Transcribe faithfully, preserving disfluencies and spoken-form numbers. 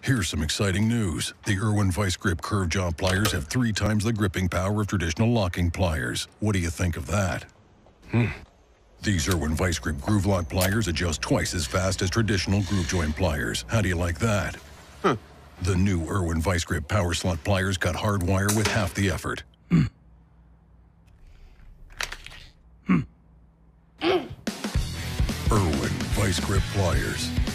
Here's some exciting news. The Irwin Vise Grip curved jaw pliers have three times the gripping power of traditional locking pliers. What do you think of that? Hmm. These Irwin Vise Grip groove lock pliers adjust twice as fast as traditional groove joint pliers. How do you like that? Huh. The new Irwin Vise Grip power slot pliers cut hard wire with half the effort. Hmm. Irwin Vise Grip pliers.